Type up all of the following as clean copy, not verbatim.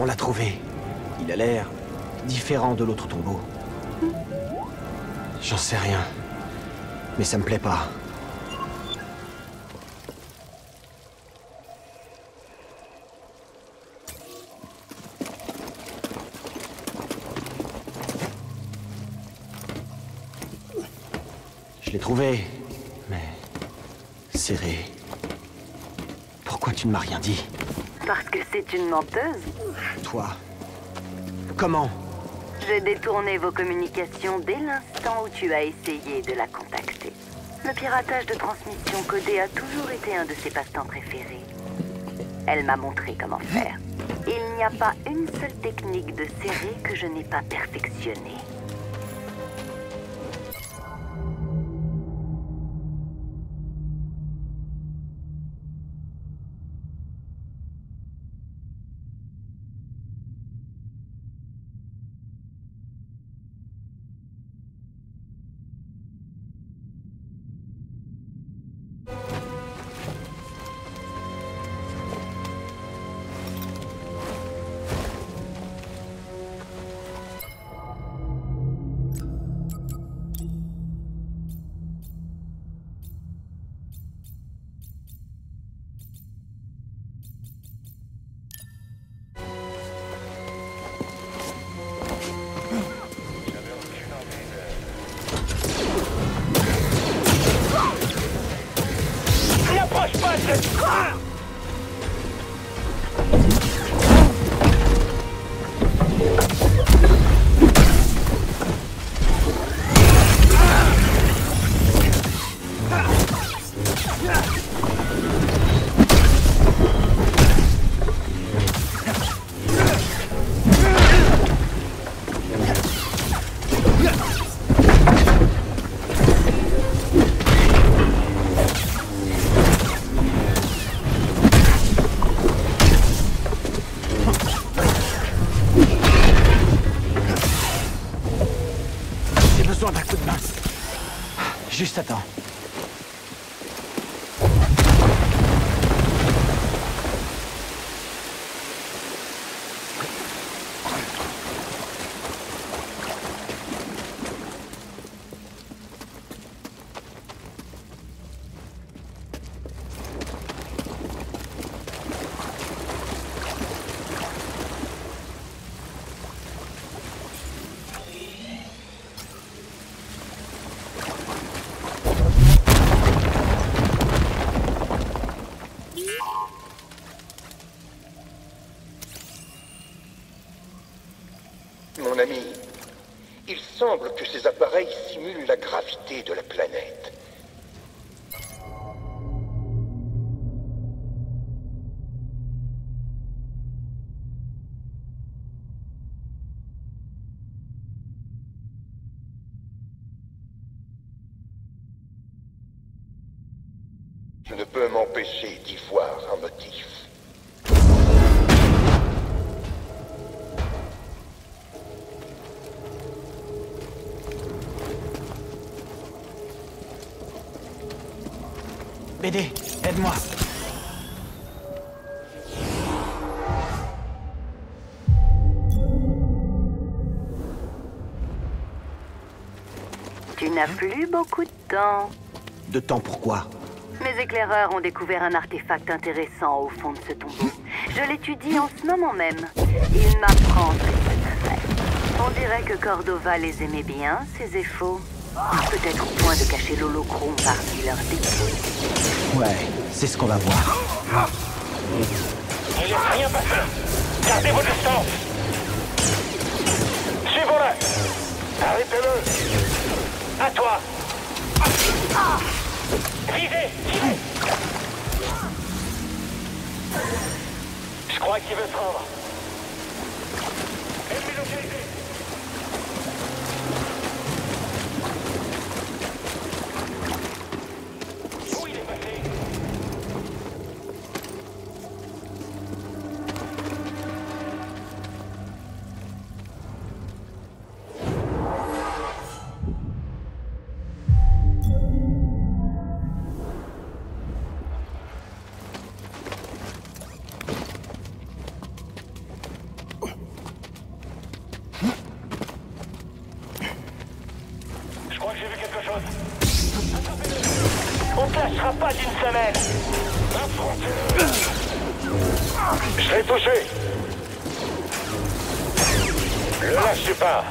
On l'a trouvé. Il a l'air différent de l'autre tombeau. J'en sais rien. Mais ça me plaît pas. Je l'ai trouvé, mais serré. Pourquoi tu ne m'as rien dit? Parce que c'est une menteuse. Toi, comment? J'ai détourné vos communications dès l'instant où tu as essayé de la contacter. Le piratage de transmission codée a toujours été un de ses passe-temps préférés. Elle m'a montré comment faire. Il n'y a pas une seule technique de serré que je n'ai pas perfectionnée. Juste attends. Mon ami, il semble que ces appareils simulent la gravité de la planète. Je ne peux m'empêcher d'y voir un motif. BD, aide-moi. Tu n'as plus beaucoup de temps. De temps pourquoi? Mes éclaireurs ont découvert un artefact intéressant au fond de ce tombeau. Je l'étudie en ce moment même. Il m'apprend ses secrets. On dirait que Cordova les aimait bien, ces effaux. Peut-être au point de cacher l'holochrome parmi leurs dépôts. Ouais, c'est ce qu'on va voir. Ne laisse rien passer. Gardez vos distances. Suivons-le. Arrêtez-le. À toi. Visez. Je crois qu'il veut se rendre. Ennemi localisé. Où il est passé? crois que j'ai vu quelque chose. On te lâchera pas d'une semaine. Affrontez-le. Je l'ai touché. Le lâchez pas.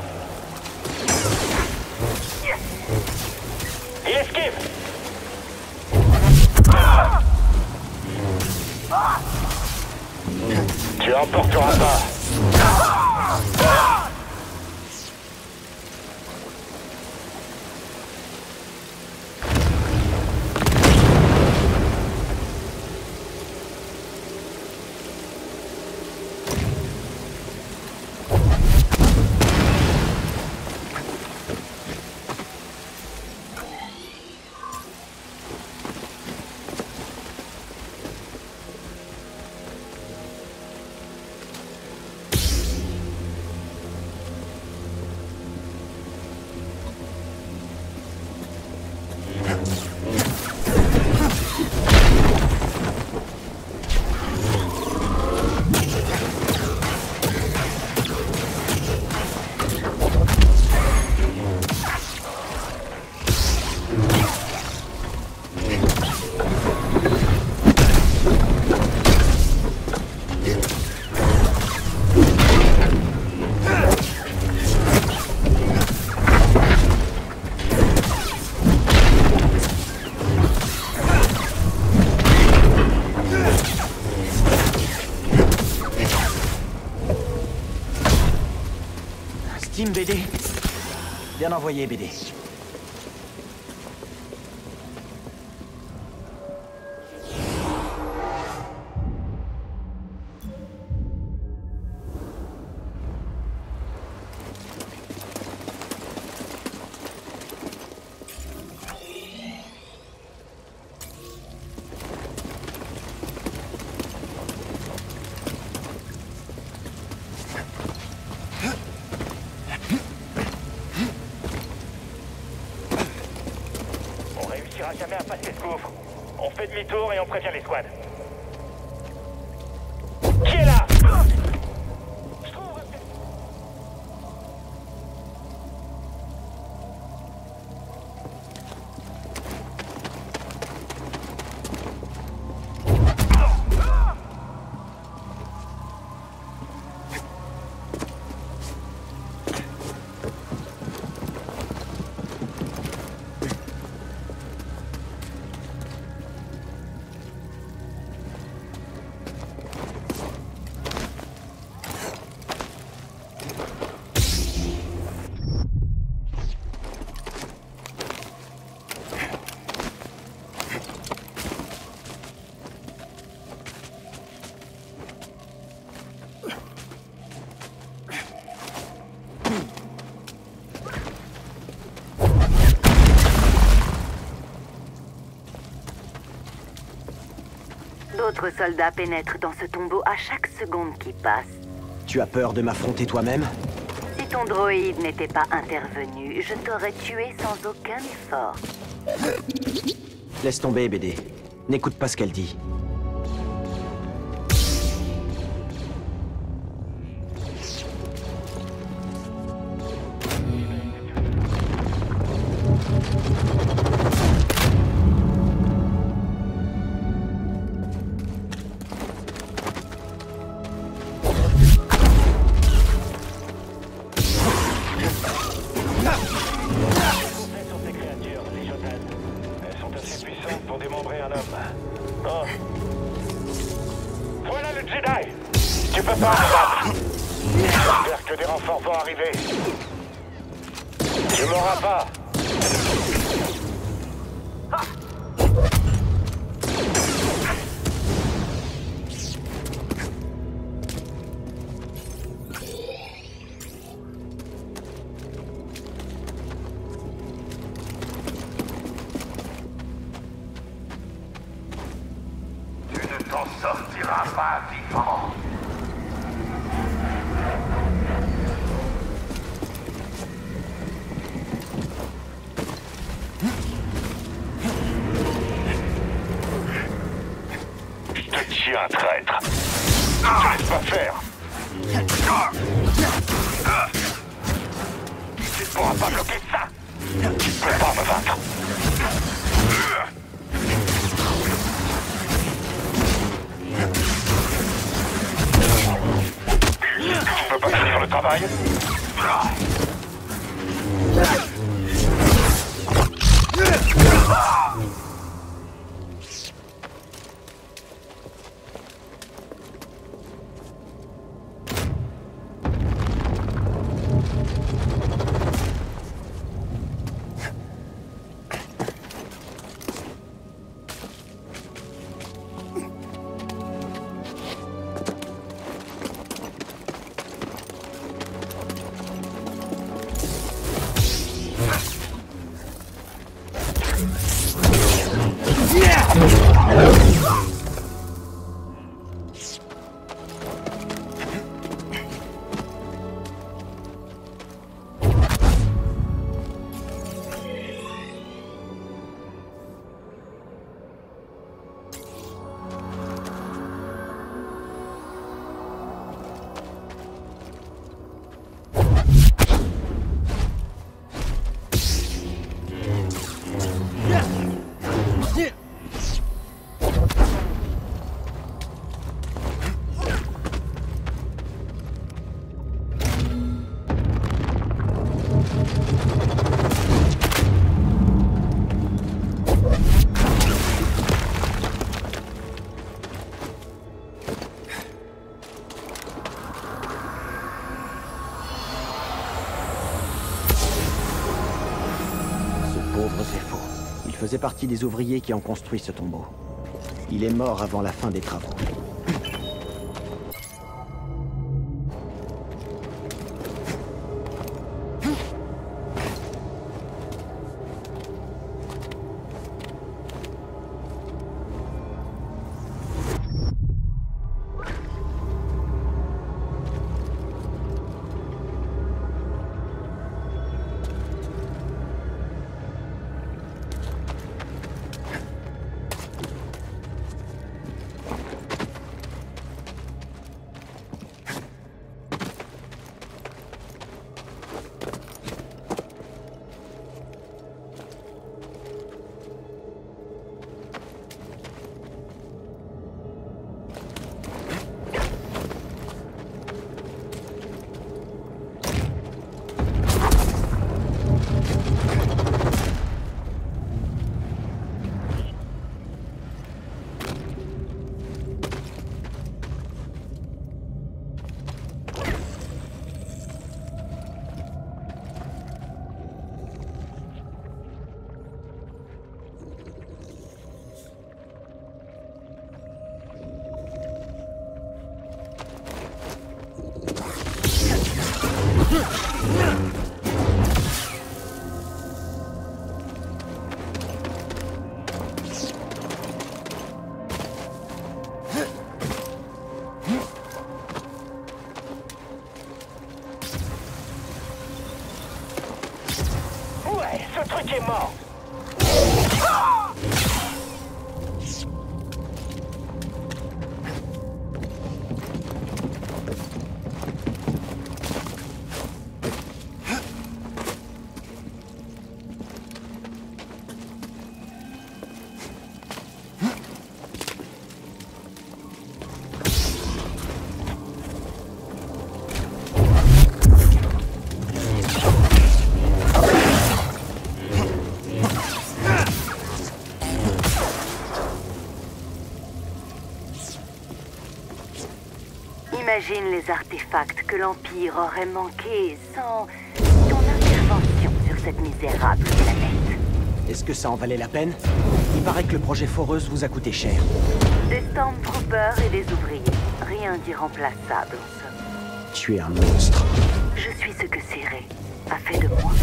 Il esquive. Tu emporteras pas. Team BD. Bien envoyé, BD. Jamais à passer ce gouffre. On fait demi-tour et on prévient les squads. Qui est là? D'autres soldats pénètrent dans ce tombeau à chaque seconde qui passe. Tu as peur de m'affronter toi-même? Si ton droïde n'était pas intervenu, je t'aurais tué sans aucun effort. Laisse tomber, BD. N'écoute pas ce qu'elle dit. Tu peux pas me battre. J'espère que des renforts vont arriver. Tu m'auras pas. Tu ne t'en sortiras pas vivant. Tu es un traître. Tu ne laisses pas faire. Tu ne pourras pas bloquer ça. Prépare me vaincre. Tu peux pas finir le travail? Il faisait partie des ouvriers qui ont construit ce tombeau. Il est mort avant la fin des travaux. Ouais, ce truc est mort. Imagine les artefacts que l'Empire aurait manqués sans ton intervention sur cette misérable planète. Est-ce que ça en valait la peine? Il paraît que le projet Foreuse vous a coûté cher. Des Stormtroopers et des ouvriers. Rien d'irremplaçable en somme. Tu es un monstre. Je suis ce que Cyré a fait de moi.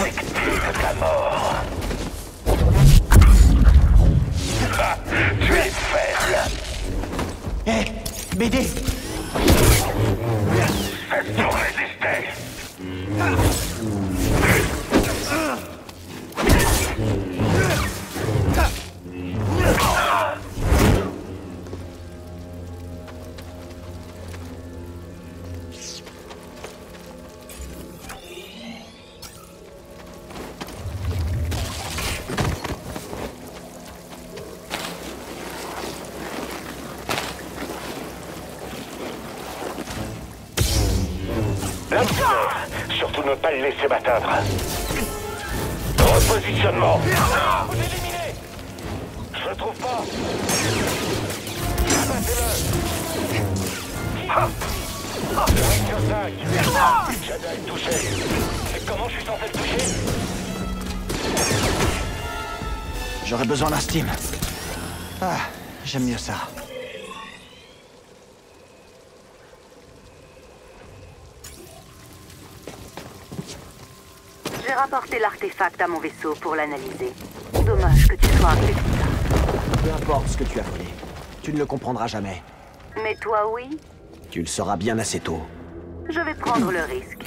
Victime de ta mort. Ah, tu es faible. Hé, BD! Fais-toi résister. Surtout ne pas le laisser m'atteindre. Repositionnement. Vous éliminez. Je le trouve pas. Abattez-le. Sur 5. Jedi touché. Et comment je suis censé le toucher? J'aurais besoin d'un steam. Ah, j'aime mieux ça. J'ai rapporté l'artefact à mon vaisseau pour l'analyser. Dommage que tu sois arrivé plus tard. Peu importe ce que tu as fait, tu ne le comprendras jamais. Mais toi, oui. Tu le sauras bien assez tôt. Je vais prendre le risque.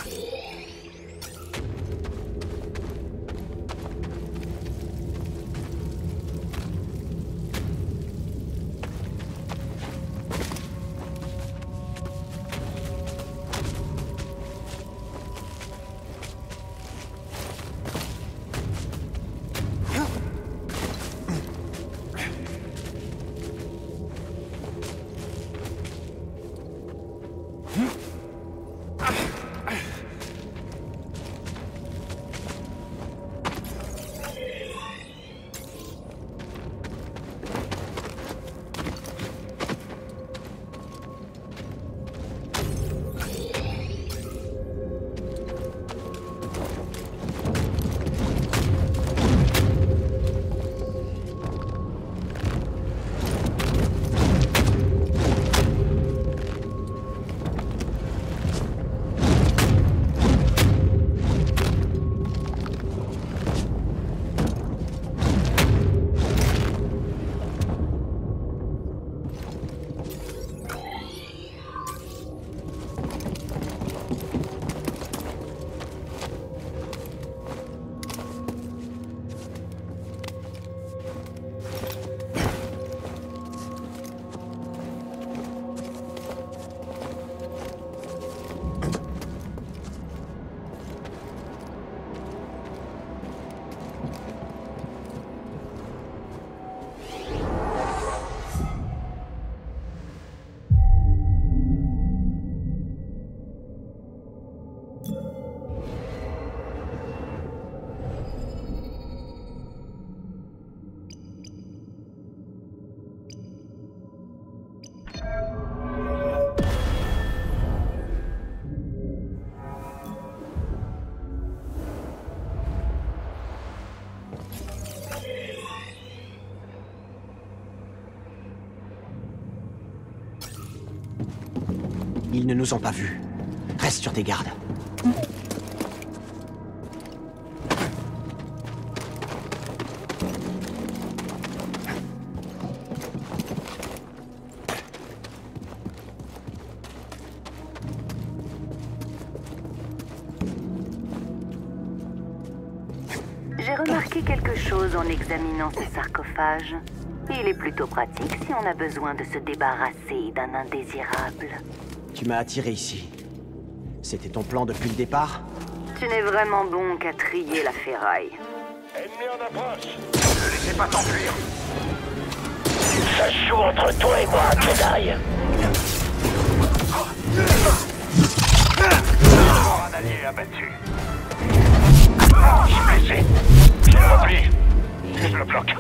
Ils ne nous ont pas vus. Reste sur tes gardes. J'ai remarqué quelque chose en examinant ces sarcophages. Il est plutôt pratique si on a besoin de se débarrasser d'un indésirable. Tu m'as attiré ici. C'était ton plan depuis le départ? Tu n'es vraiment bon qu'à trier la ferraille. Ennemi en approche. Ne laissez pas t'enfuir. Ça joue entre toi et moi, Jedi. Encore un allié abattu. Je suis blessé. Je le replie. Je le bloque.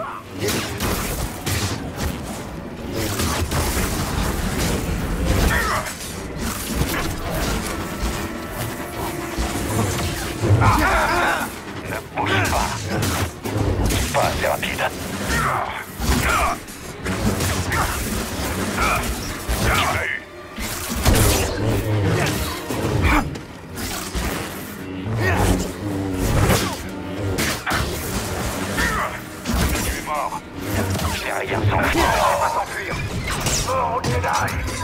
Ne bouge pas. C'est pas assez rapide. barrière sans fil. Ne laissez pas s'enfuir. Mort au Jedi.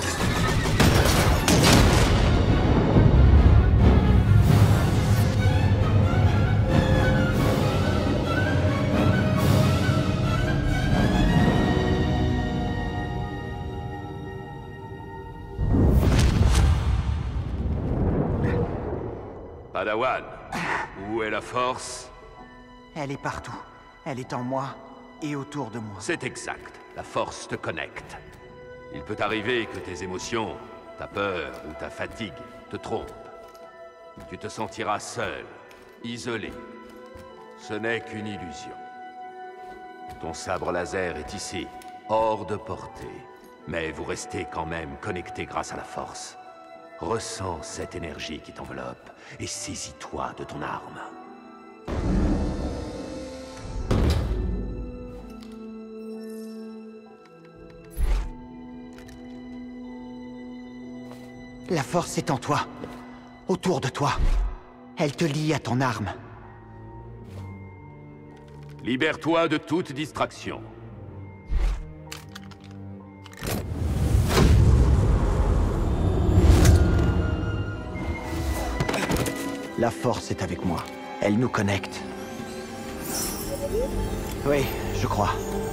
Padawan, où est la force? Elle est partout. Elle est en moi et autour de moi. C'est exact. La force te connecte. Il peut arriver que tes émotions, ta peur ou ta fatigue te trompent. Tu te sentiras seul, isolé. Ce n'est qu'une illusion. Ton sabre laser est ici, hors de portée. Mais vous restez quand même connecté grâce à la force. Ressens cette énergie qui t'enveloppe et saisis-toi de ton arme. La force est en toi, autour de toi. Elle te lie à ton arme. Libère-toi de toute distraction. La force est avec moi. Elle nous connecte. Oui, je crois.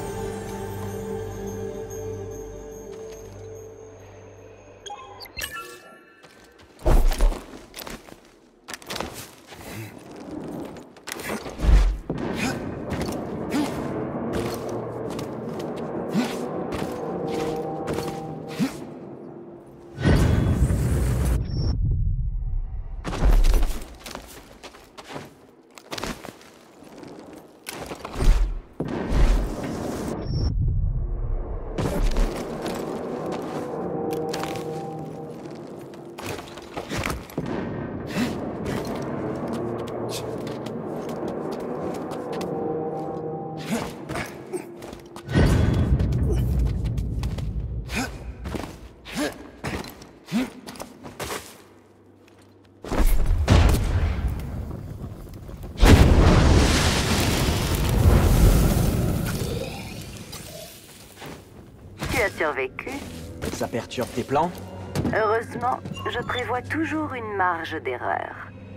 Tu as survécu. Ça perturbe tes plans? Heureusement, je prévois toujours une marge d'erreur.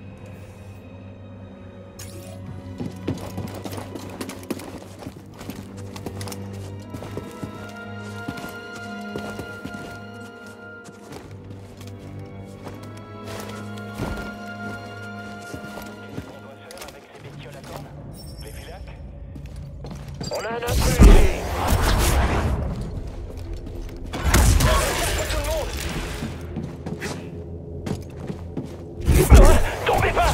On a un intrus ici. Tombez pas!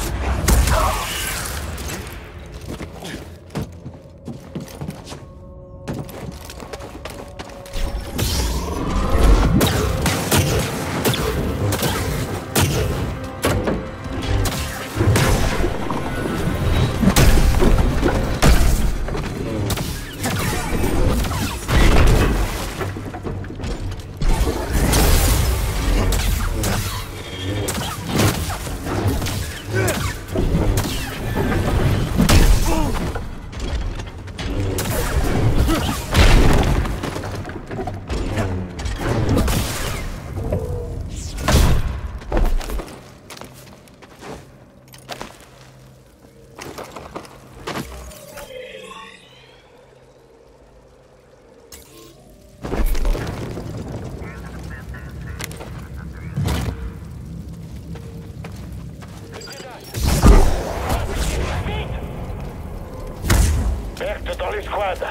Perte dans l'escouade.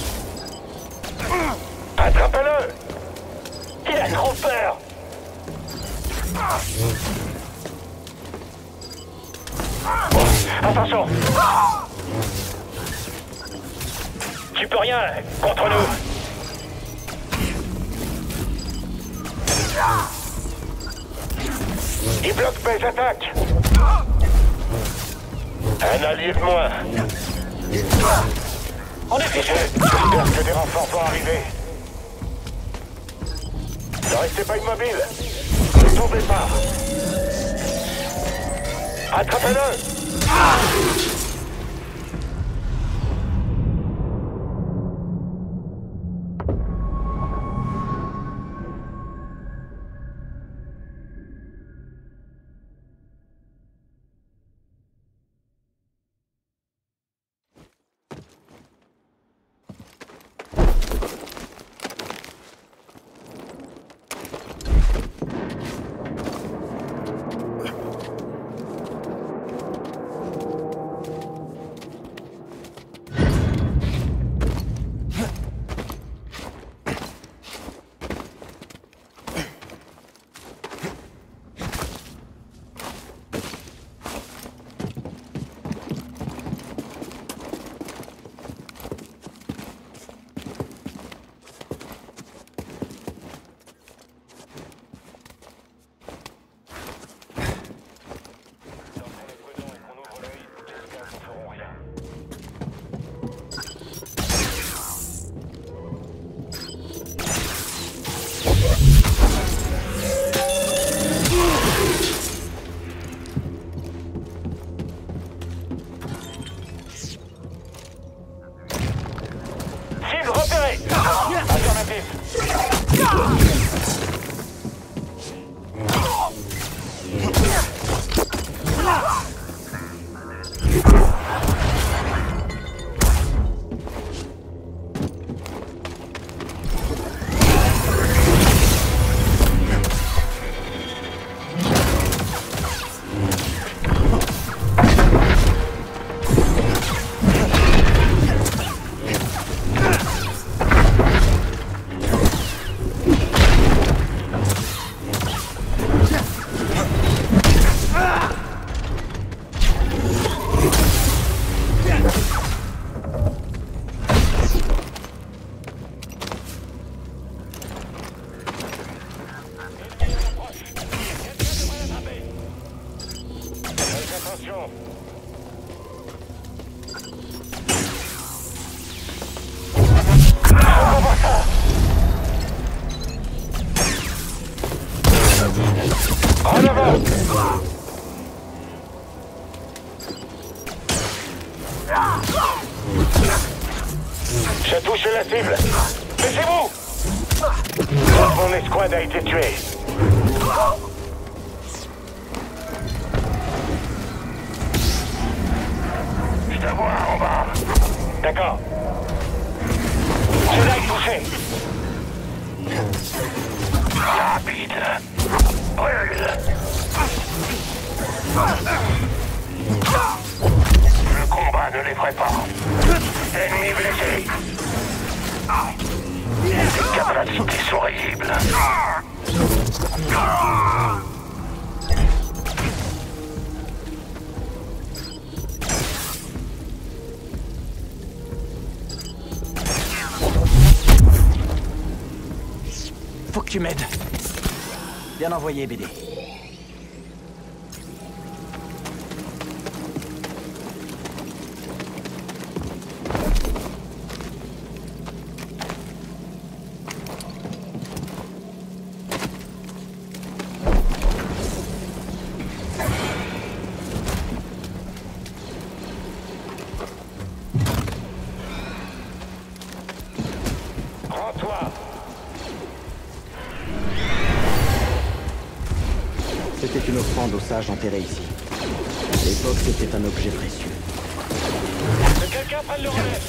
Attrape-le! Il a trop peur! Attention! Tu peux rien contre nous! Il bloque mes attaques! Un allié de moins! On est fichu! J'espère que des renforts vont arriver. Ne restez pas immobile. Ne tombez pas. Attrapez-le! J'ai touché la cible. Baissez-vous! Mon escouade a été tuée. Je te vois en bas. D'accord. Jedi touché. Rapide. Brûle. Le combat ne les ferait pas. Ennemi blessé. Les capacités sont risibles. Faut que tu m'aides. Bien envoyé, BD. Rends-toi. C'était une offrande aux sages enterrés ici. À l'époque, c'était un objet précieux. Que quelqu'un prenne le relais.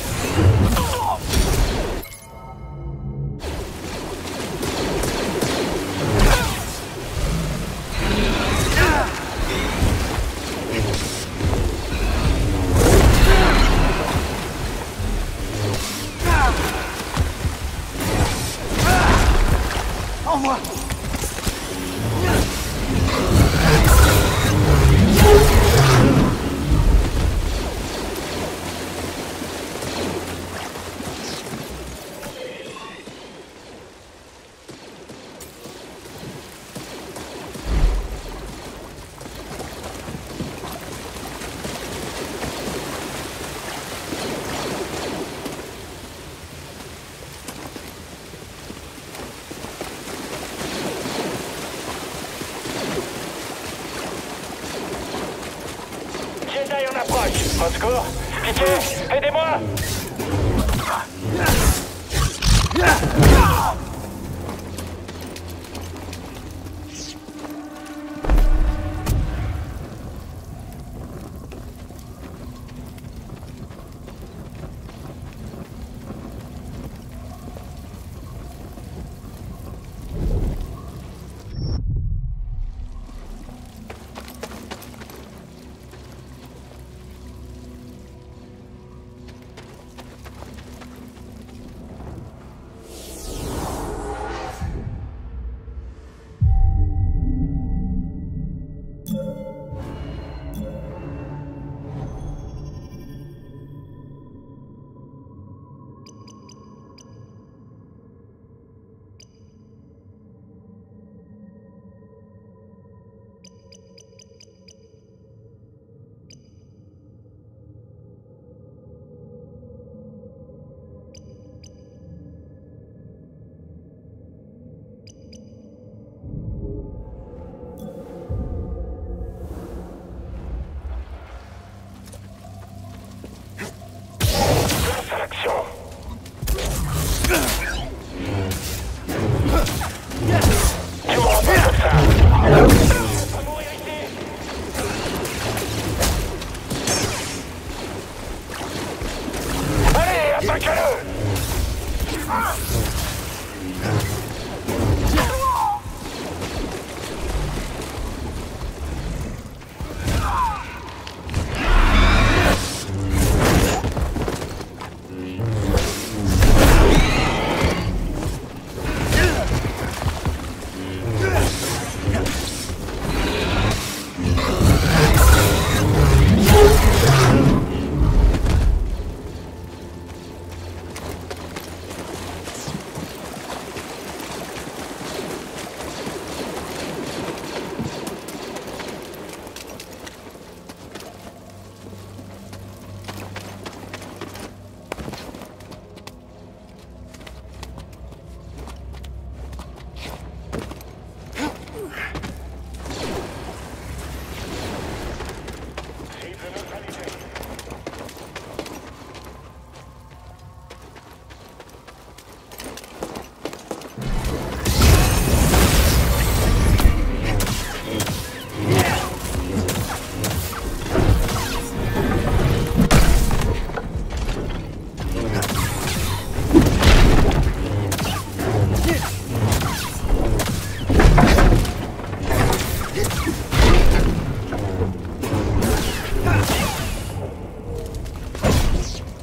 Envoie! Jedi en approche. Au secours. Pitié, aidez-moi.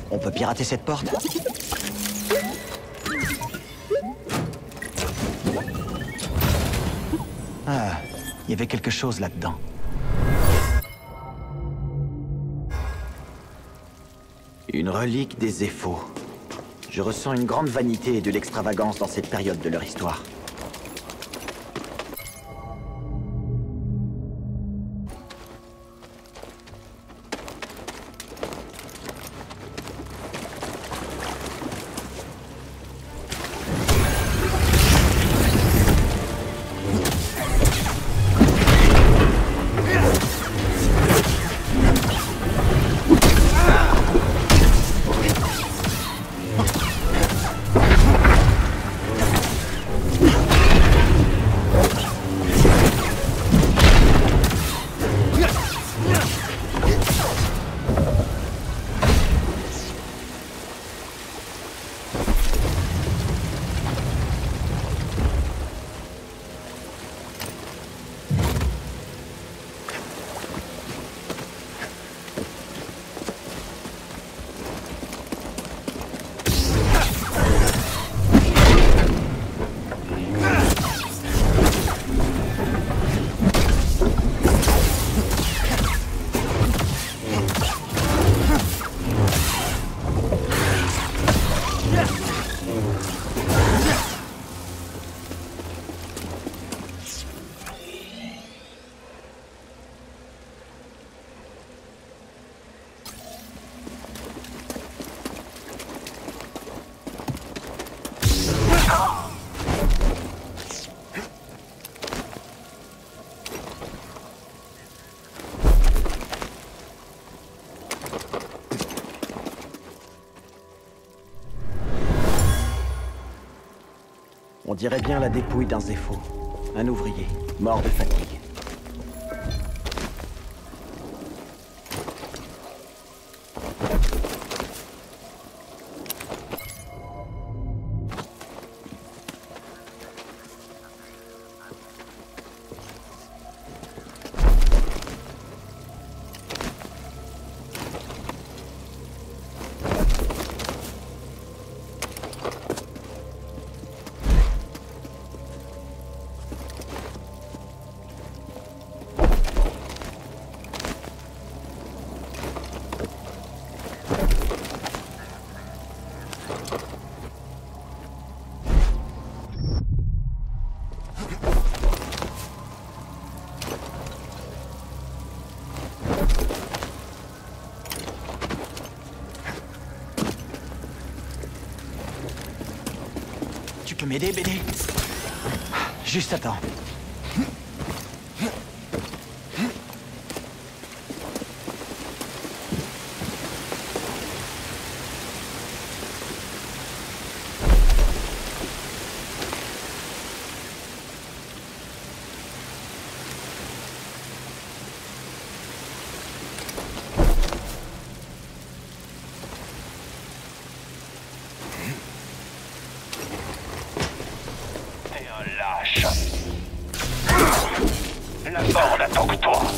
On peut pirater cette porte? Ah, il y avait quelque chose là-dedans. Une relique des Zéphos. Je ressens une grande vanité et de l'extravagance dans cette période de leur histoire. On dirait bien la dépouille d'un Zépho. Un ouvrier, mort de fatigue. Tu peux m'aider, BD? Juste attends. La mort n'attend que toi.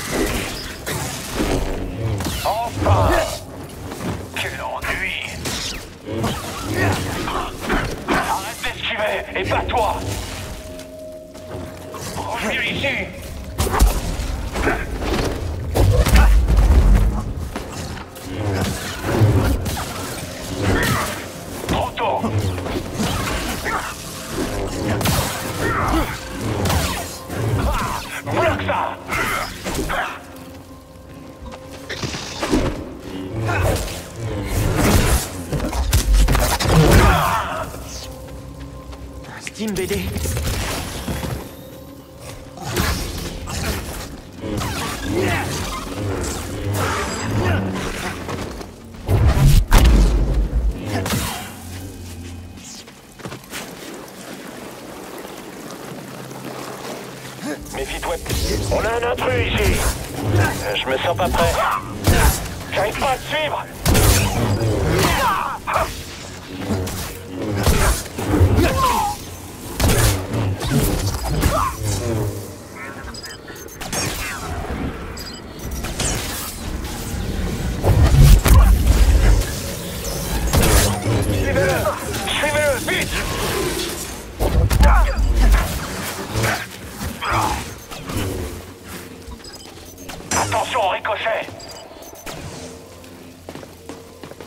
Enfin! Quel ennui! Arrête d'esquiver et bats-toi! Reviens ici! Trop tôt! Bloque ça! Steam, BD. Méfie-toi. On a un intrus ici. Je me sens pas prêt. J'arrive pas à te suivre.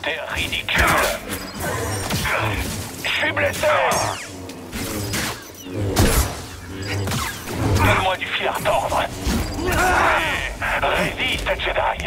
T'es ridicule. Je suis blessé. Donne-moi du fil à retordre. Résiste, Jedi.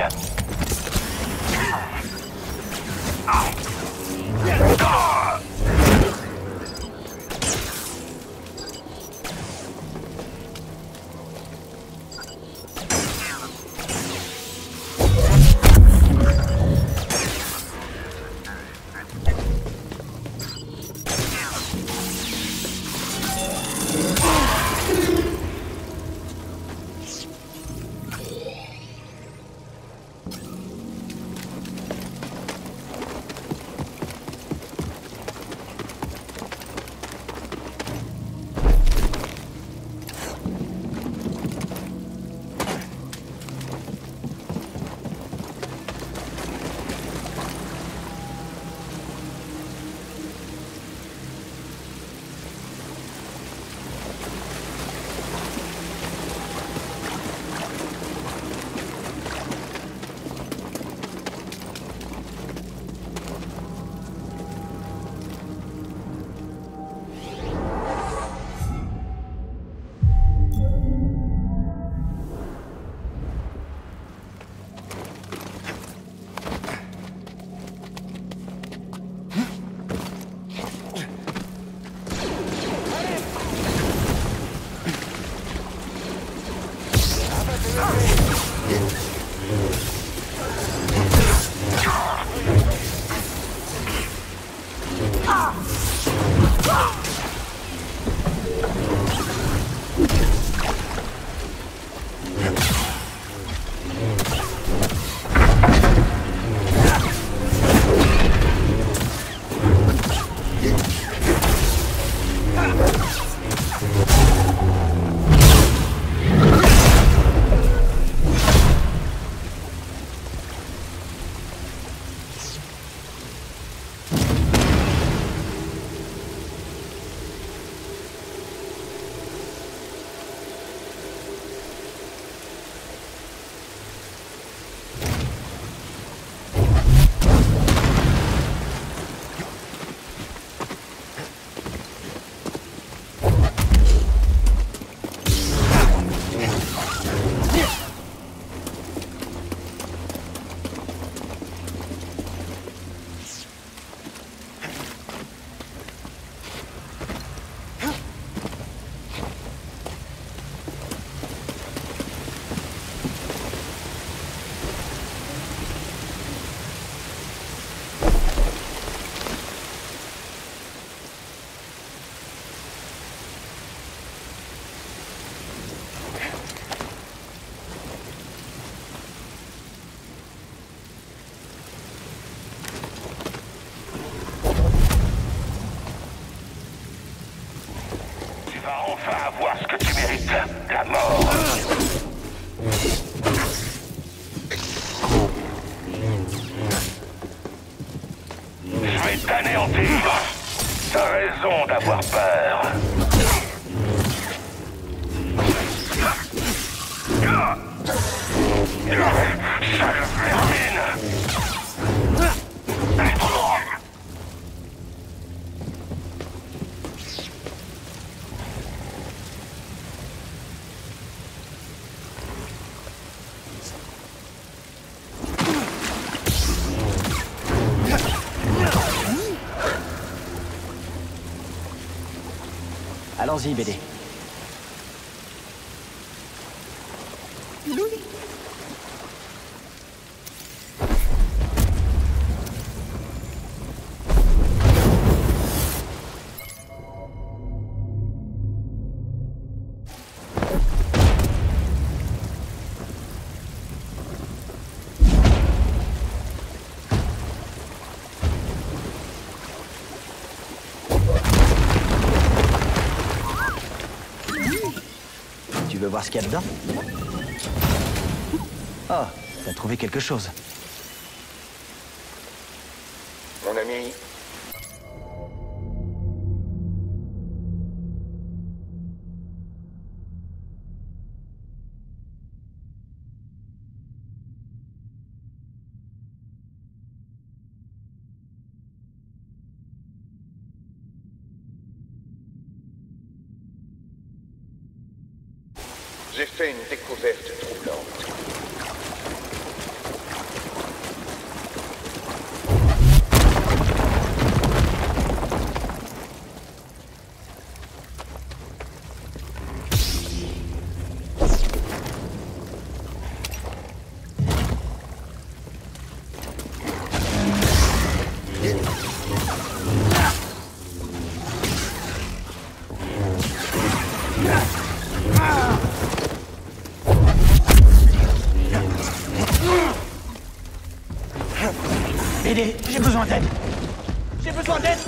Enfin avoir ce que tu mérites, la mort. Je vais t'anéantir. T'as raison d'avoir peur. Sale vermine. Allons-y, BD. Tu veux voir ce qu'il y a dedans? Oh, t'as trouvé quelque chose. Mon ami, J'ai fait une découverte troublante. BD, j'ai besoin d'aide. J'ai besoin d'aide.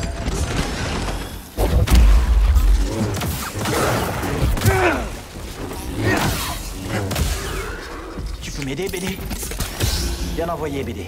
Tu peux m'aider, BD? Bien envoyé, BD.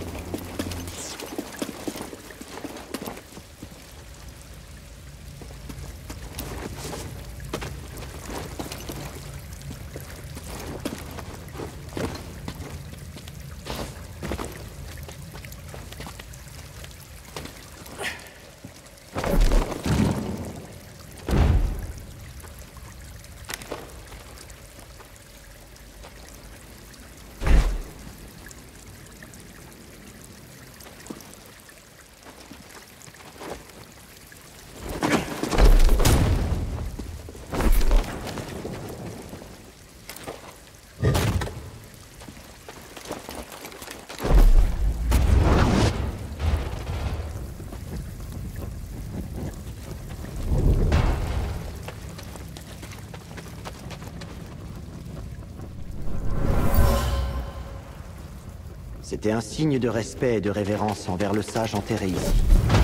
C'était un signe de respect et de révérence envers le sage enterré ici.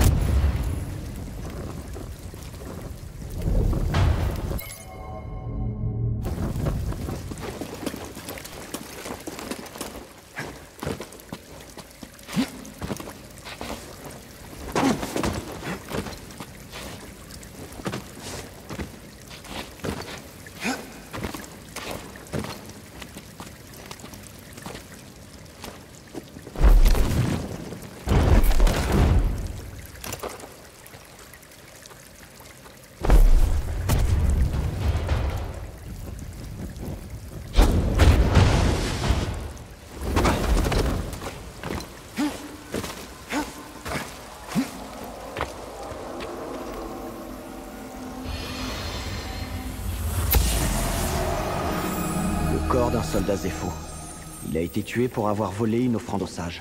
Corps d'un soldat Zeffo. Il a été tué pour avoir volé une offrande au sage.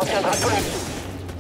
retiendra tous les sous.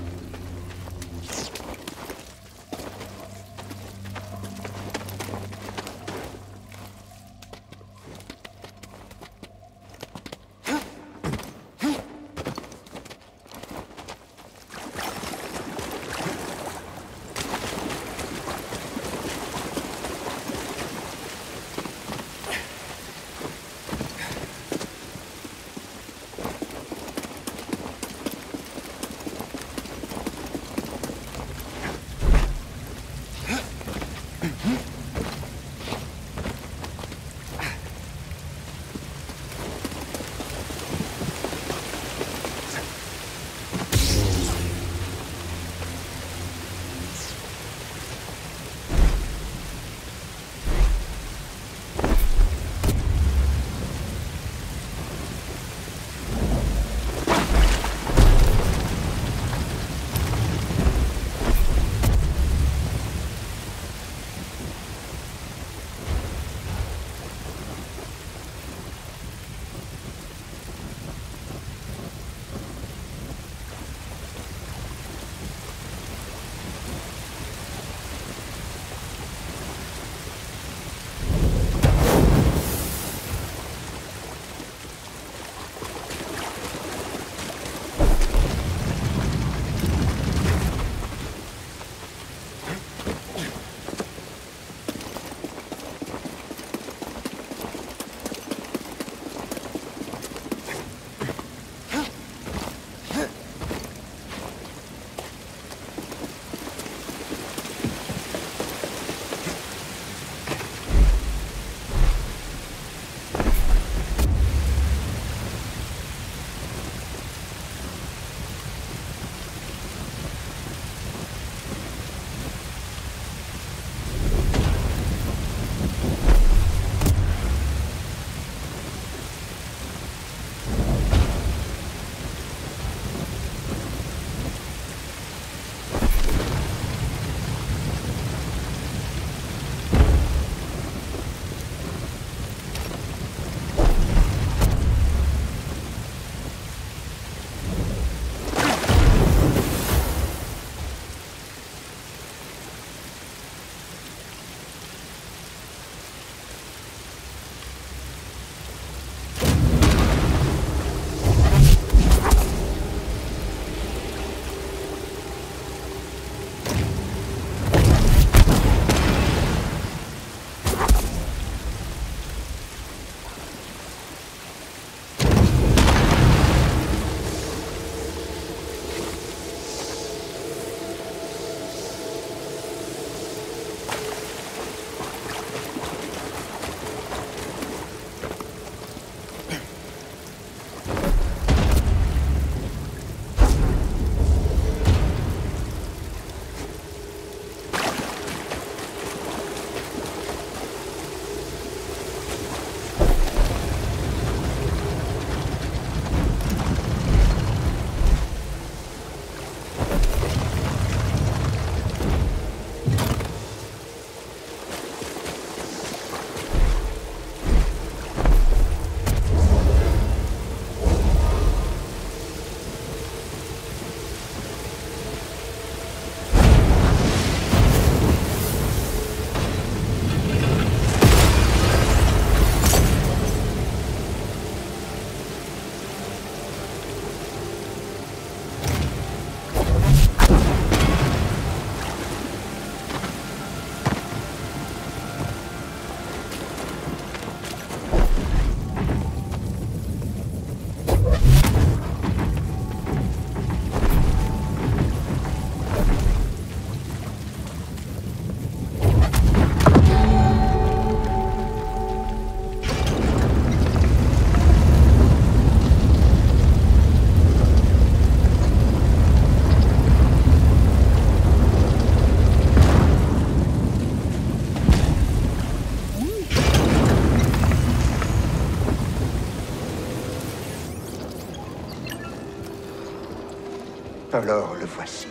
Alors le voici.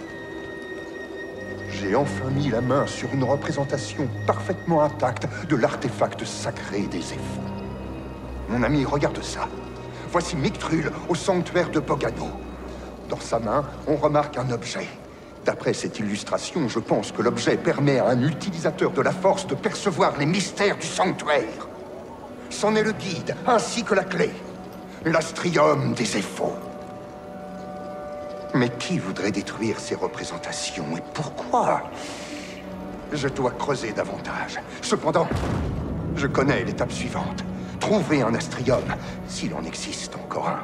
J'ai enfin mis la main sur une représentation parfaitement intacte de l'artefact sacré des Zéphons. Mon ami, regarde ça. Voici Mictrul au sanctuaire de Bogano. Dans sa main, on remarque un objet. D'après cette illustration, je pense que l'objet permet à un utilisateur de la Force de percevoir les mystères du sanctuaire. C'en est le guide, ainsi que la clé. L'astrium des Éphos. Mais qui voudrait détruire ces représentations et pourquoi? Je dois creuser davantage. Cependant, je connais l'étape suivante. Trouver un astrium, s'il en existe encore un.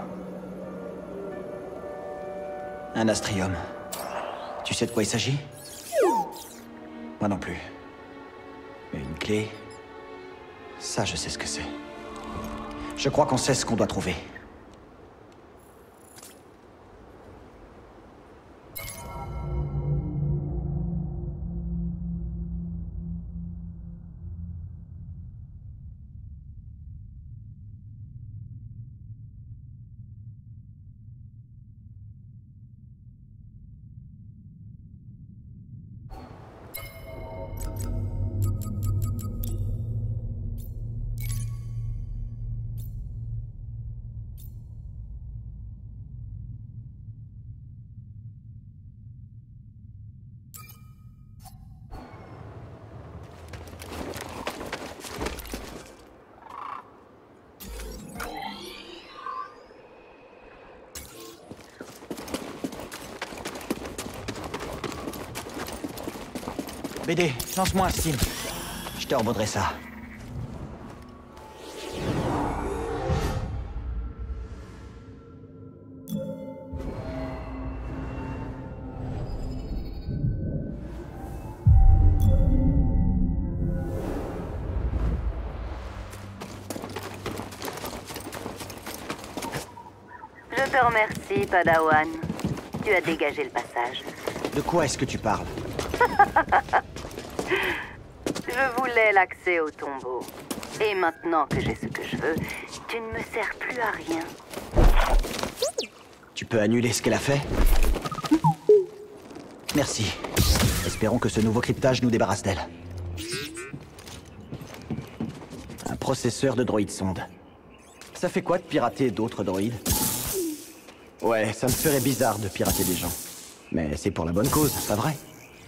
Un astrium. Tu sais de quoi il s'agit? Moi non plus. Mais une clé... Ça, je sais ce que c'est. Je crois qu'on sait ce qu'on doit trouver. BD, lance-moi un sim. Je te rebaudrai ça. Je te remercie, Padawan. Tu as dégagé le passage. De quoi est-ce que tu parles? Je voulais l'accès au tombeau. Et maintenant que j'ai ce que je veux, tu ne me sers plus à rien. Tu peux annuler ce qu'elle a fait? Merci. Espérons que ce nouveau cryptage nous débarrasse d'elle. Un processeur de droïde sonde. Ça fait quoi de pirater d'autres droïdes? Ouais, ça me ferait bizarre de pirater des gens. Mais c'est pour la bonne cause, pas vrai?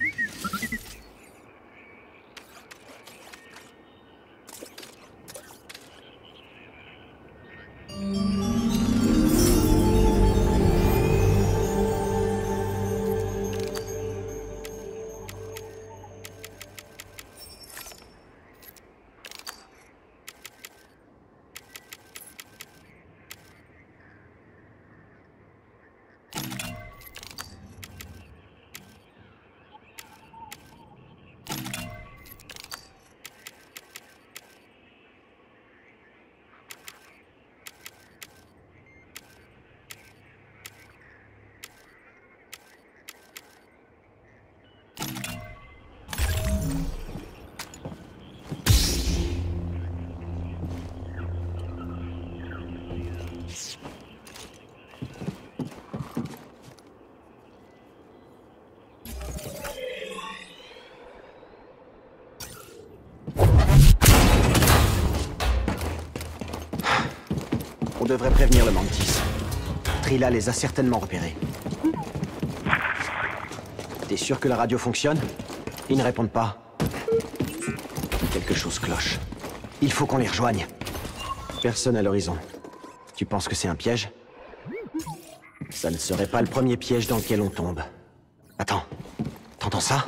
On devrait prévenir le Mantis. Trilla les a certainement repérés. T'es sûr que la radio fonctionne? Ils ne répondent pas. Quelque chose cloche. Il faut qu'on les rejoigne. Personne à l'horizon. Tu penses que c'est un piège? Ça ne serait pas le premier piège dans lequel on tombe. Attends. T'entends ça?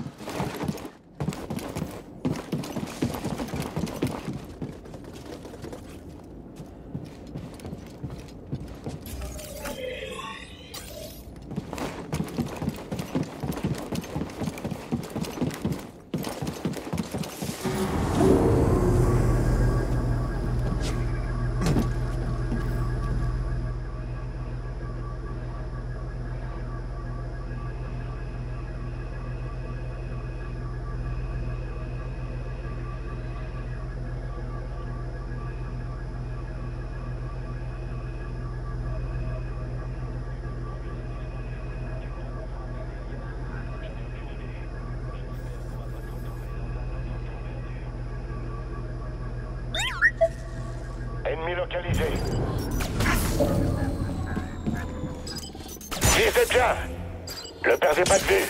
Ennemi localisé. Visez êtes bien. Le perdez pas de vue.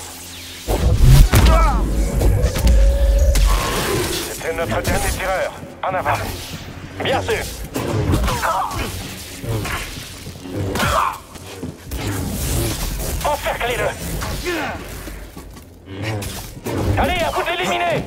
C'était notre dernier tireur. En avant. Bien sûr. Encerclez-le. Allez, à vous de l'éliminer.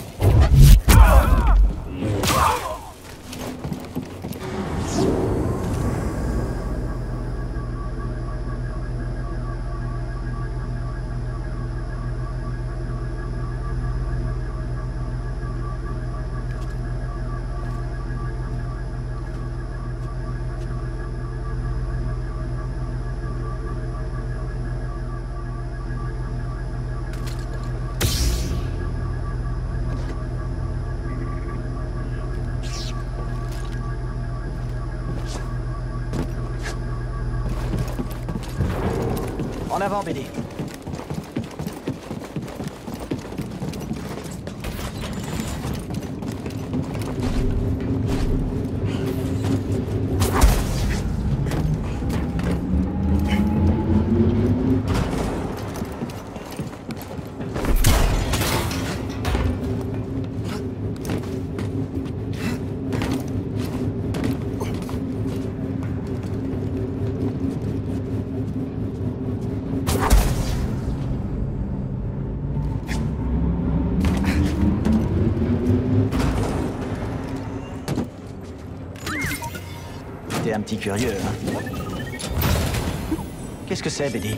En avant, BD. T'es un petit curieux, hein? Qu'est-ce que c'est, BD?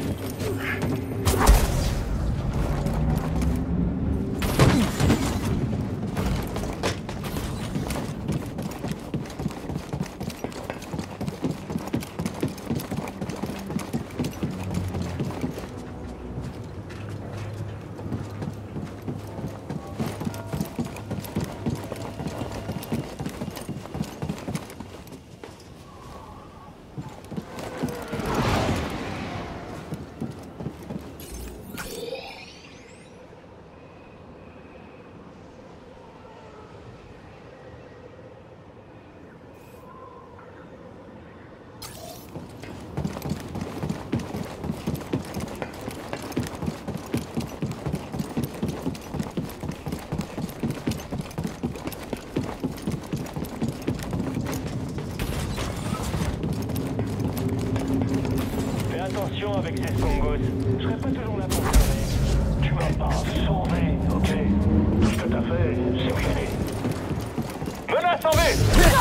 Attention avec ces Skongos. Je serai pas toujours là pour sauver. Tu m'as pas sauvé, ok? Tout ce que t'as fait, c'est fini. Menace en vue!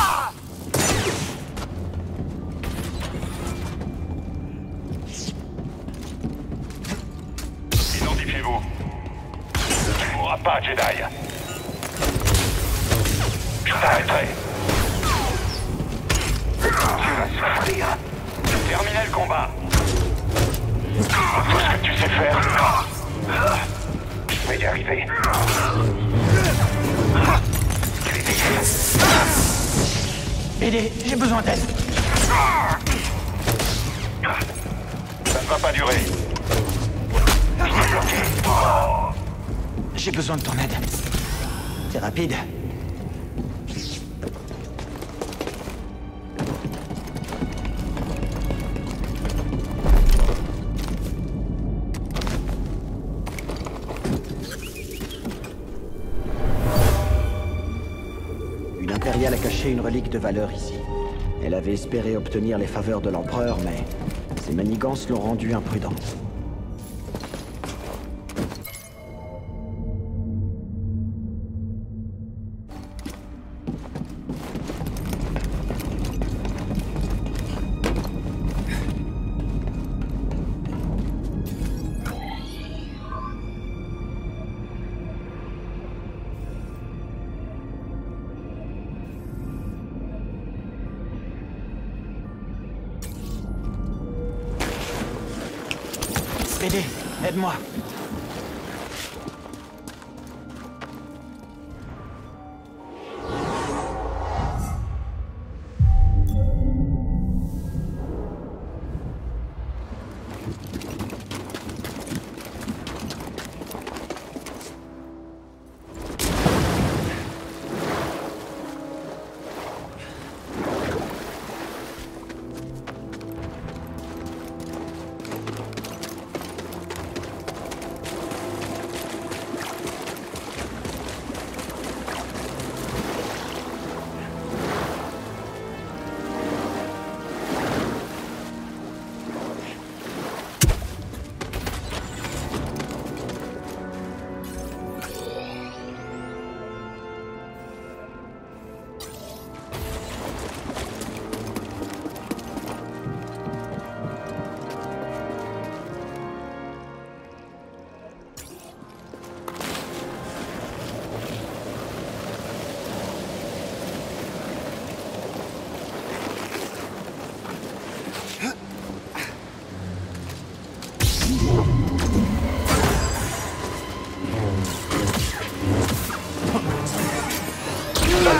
Identifiez-vous. Tu mourras pas, Jedi. Je t'arrêterai. Tu vas souffrir. Terminez le combat. Tout ce que tu sais faire. Je vais y arriver. BD, j'ai besoin d'aide. Ça ne va pas durer. Je t'ai bloqué. J'ai besoin de ton aide. C'est rapide. L'Impériale a caché une relique de valeur ici. Elle avait espéré obtenir les faveurs de l'Empereur, mais ses manigances l'ont rendue imprudente. BD, aide-moi.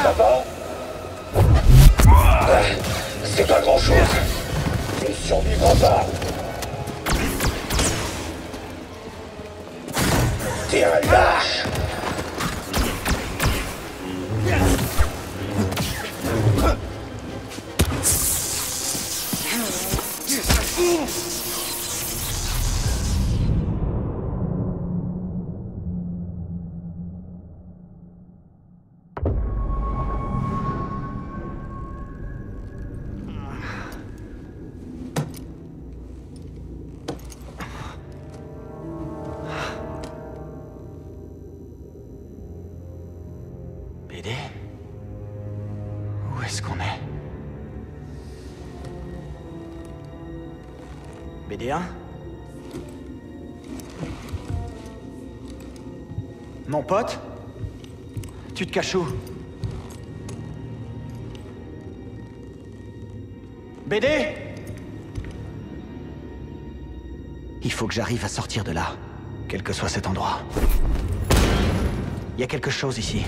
Ça va? C'est pas grand-chose. Tu survivras pas. T'es un lâche. BD? Où est-ce qu'on est? BD1? Mon pote? Tu te caches où? BD? Il faut que j'arrive à sortir de là, quel que soit cet endroit. Il y a quelque chose ici.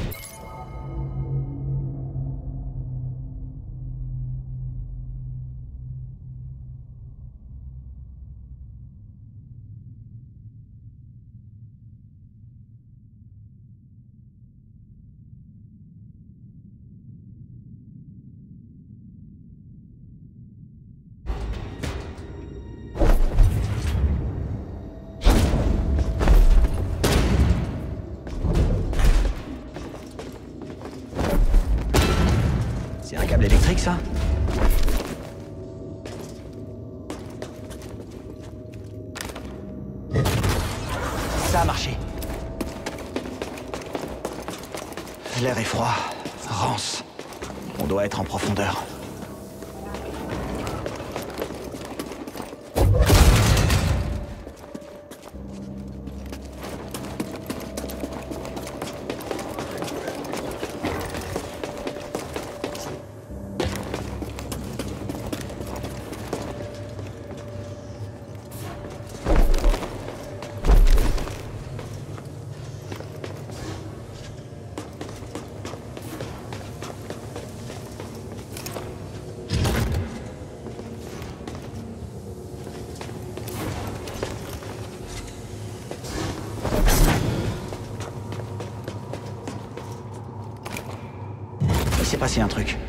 C'est un câble électrique, ça? Ça a marché. L'air est froid, rance. On doit être en profondeur. Il s'est passé un truc.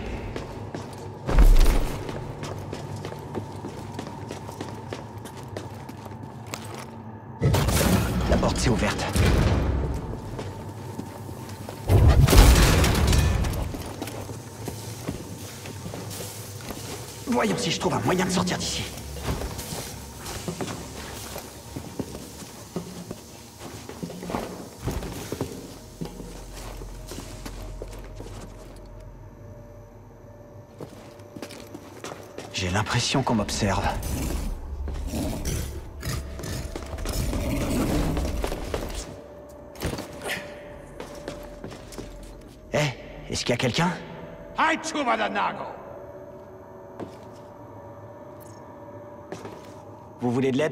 La porte s'est ouverte. Voyons si je trouve un moyen de sortir d'ici. J'ai l'impression qu'on m'observe. Eh, est-ce qu'il y a quelqu'un? Vous voulez de l'aide?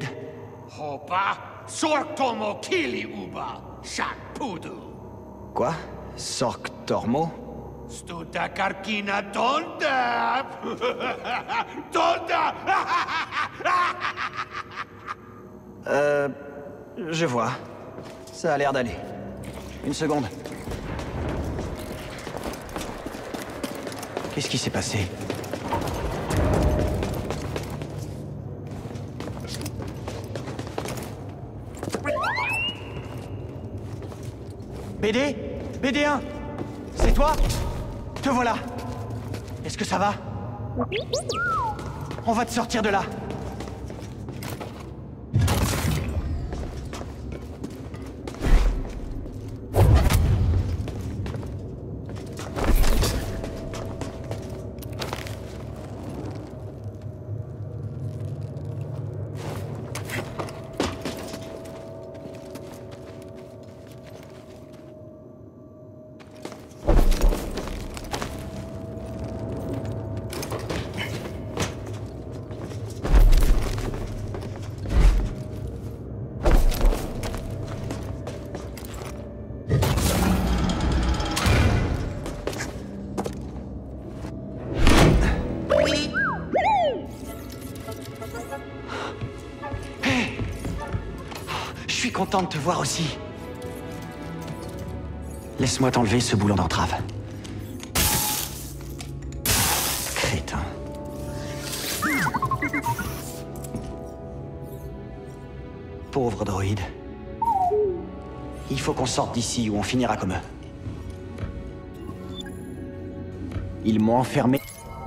Quoi? Sork Tormo? Stuta karkina tonda! Tonda! Je vois. Ça a l'air d'aller. Une seconde. Qu'est-ce qui s'est passé? BD? BD1? C'est toi? Te voilà. Est-ce que ça va? On va te sortir de là. suis content de te voir aussi. Laisse-moi t'enlever ce boulon d'entrave. Crétin. Pauvre droïde. Il faut qu'on sorte d'ici ou on finira comme eux. Ils m'ont enfermé.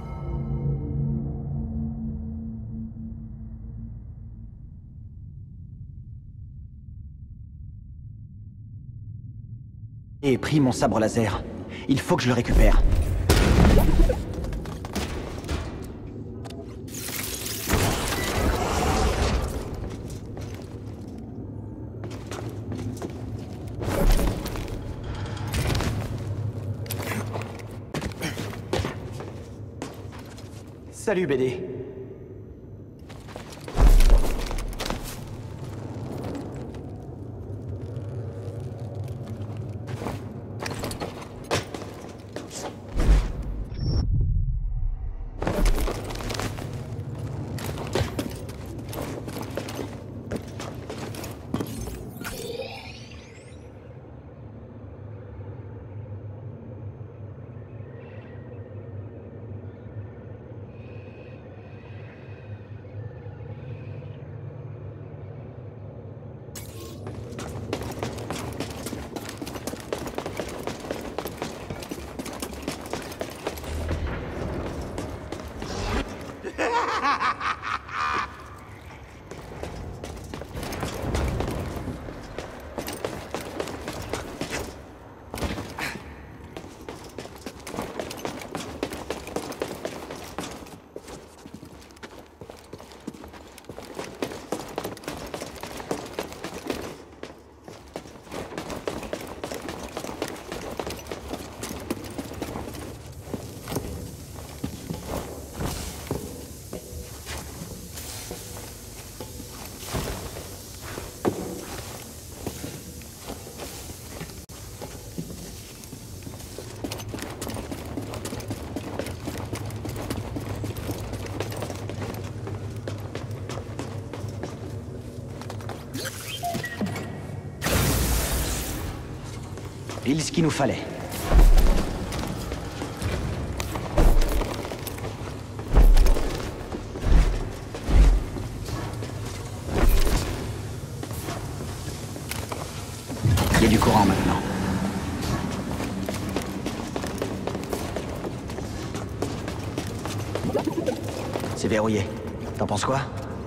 Et pris mon sabre laser. Il faut que je le récupère. Salut BD. Pile ce qu'il nous fallait. Il y a du courant maintenant. C'est verrouillé. T'en penses quoi?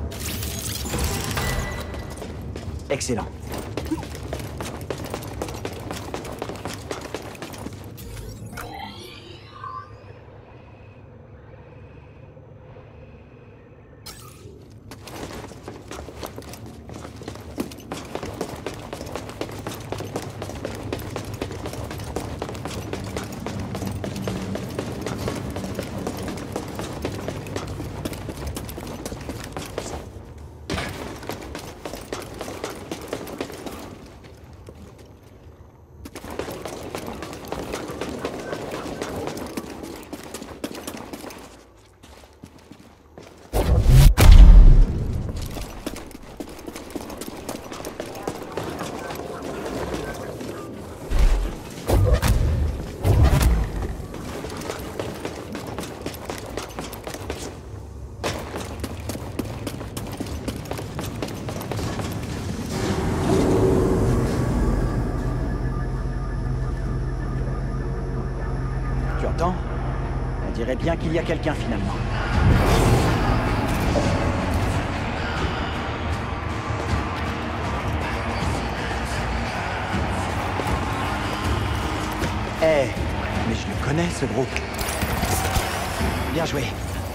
Excellent. Tu entends? On dirait bien qu'il y a quelqu'un finalement. Eh, mais je le connais ce groupe. Bien joué.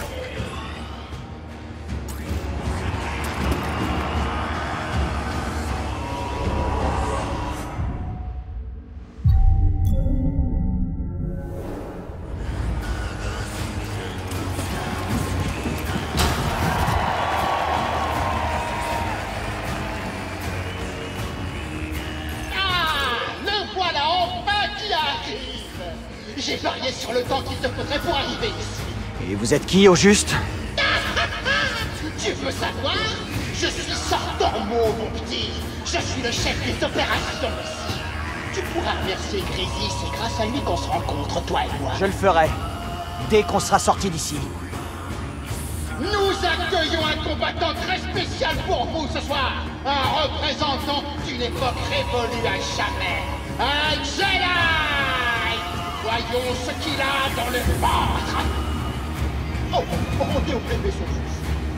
J'ai parié sur le temps qu'il te faudrait pour arriver ici. Et vous êtes qui, au juste? Tu veux savoir? Je suis Sartor Mo, mon petit. Je suis le chef des opérations ici. Tu pourras remercier Grady, c'est grâce à lui qu'on se rencontre, toi et moi. Je le ferai. Dès qu'on sera sorti d'ici. Nous accueillons un combattant très spécial pour vous ce soir. Un représentant d'une époque révolue à jamais. Un Jedi! Voyons ce qu'il a dans le ventre. Oh, mon Dieu, bébé son fils.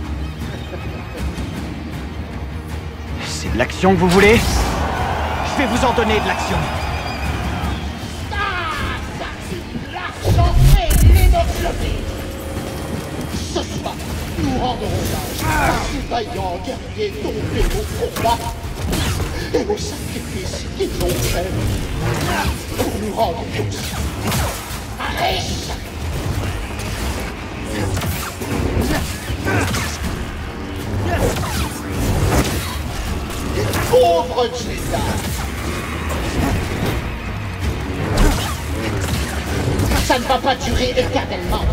C'est de l'action que vous voulez? Je vais vous en donner de l'action. Ça c'est l'argent et l'hémoglobine. Ce soir, nous rendrons hommage à ces vaillants guerriers tombés au combat et aux sacrifices qu'ils ont fait pour nous rendre tous riches. Pauvre Jedi! Ça ne va pas durer éternellement.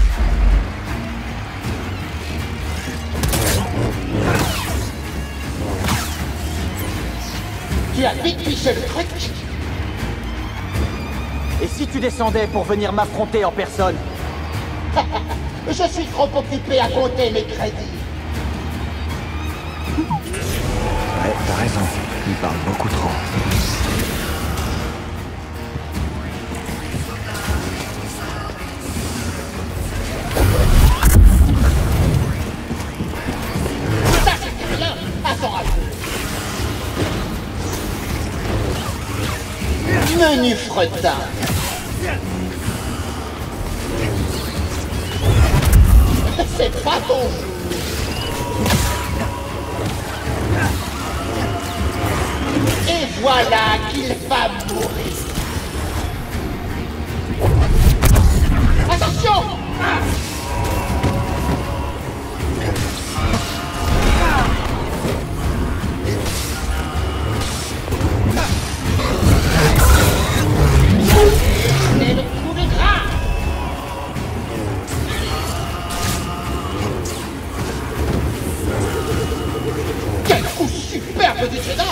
Tu as vite piché le truc. Et si tu descendais pour venir m'affronter en personne? Je suis trop occupé à compter mes crédits. Ouais, t'as raison. Il parle beaucoup trop. Ça, c'est rien. Attends un peu. Menu fretin. C'est pas ton jour. Et voilà qu'il va mourir. Attention! C'est le coup de gras. Quel coup superbe du Jedi!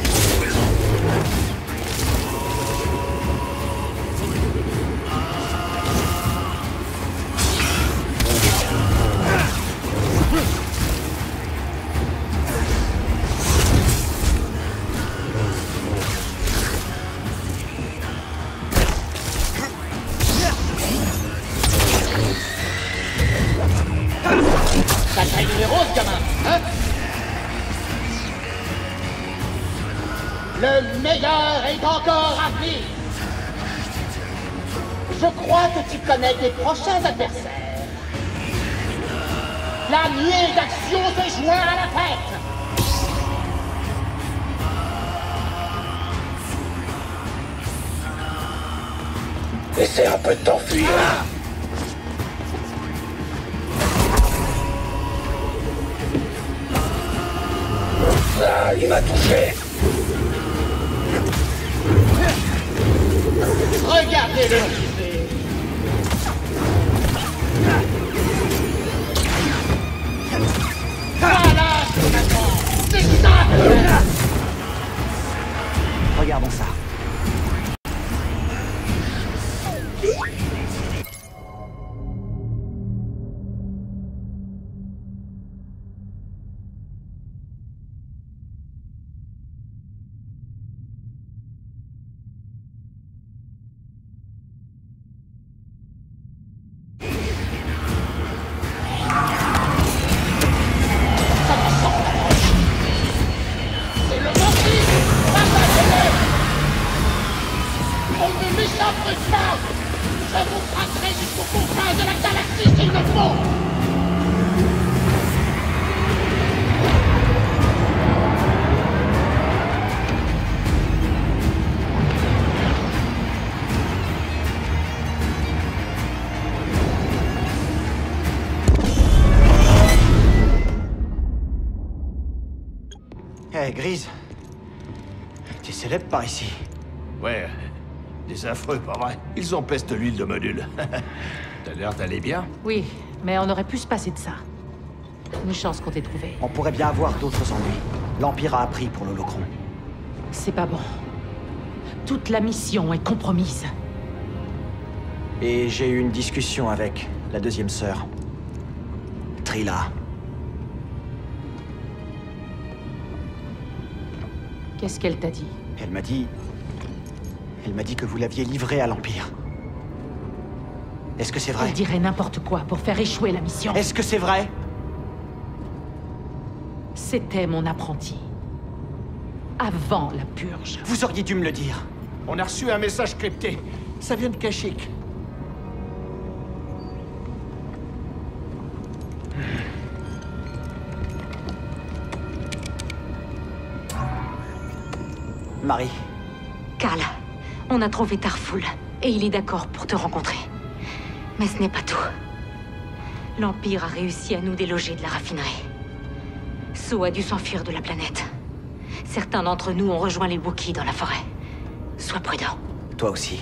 Ça taille numéro, ce gamin, hein? Le meilleur est encore à venir. Je crois que tu connais tes prochains adversaires. La nuée d'action se joint à la fête. Essaie un peu de t'enfuir. Ah, il m'a touché. Regardez-le. Voilà ce qu'on attend. C'est ça. Regardons ça. C'est le mortier. Attaquez-le. On ne m'échappe pas. Je vous tracerai jusqu'aux confins de la galaxie s'il le faut. Hé, Grise. T'es célèbre par ici. Ouais, des affreux, pas vrai? Ils empestent l'huile de module. T'as l'air d'aller bien? Oui, mais on aurait pu se passer de ça. Une chance qu'on t'ait trouvé. On pourrait bien avoir d'autres ennuis. L'Empire a appris pour l'Holocron. C'est pas bon. Toute la mission est compromise. Et j'ai eu une discussion avec la deuxième sœur. Trilla. Qu'est-ce qu'elle t'a dit? Elle m'a dit... Elle m'a dit que vous l'aviez livrée à l'Empire. Est-ce que c'est vrai? Elle dirait n'importe quoi pour faire échouer la mission. Est-ce que c'est vrai? C'était mon apprenti. Avant la purge. Vous auriez dû me le dire. On a reçu un message crypté. Ça vient de Kashyyyk. Marie. Karl, on a trouvé Tarful, et il est d'accord pour te rencontrer. Mais ce n'est pas tout. L'Empire a réussi à nous déloger de la raffinerie. So a dû s'enfuir de la planète. Certains d'entre nous ont rejoint les Wookiees dans la forêt. Sois prudent. Toi aussi.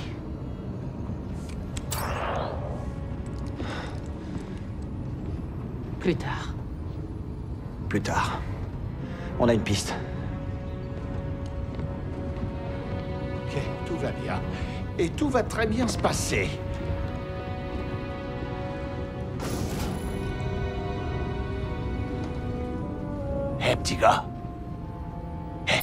Plus tard. Plus tard. On a une piste. Ok, tout va bien. Et tout va très bien se passer. Hé, petit gars. Hé.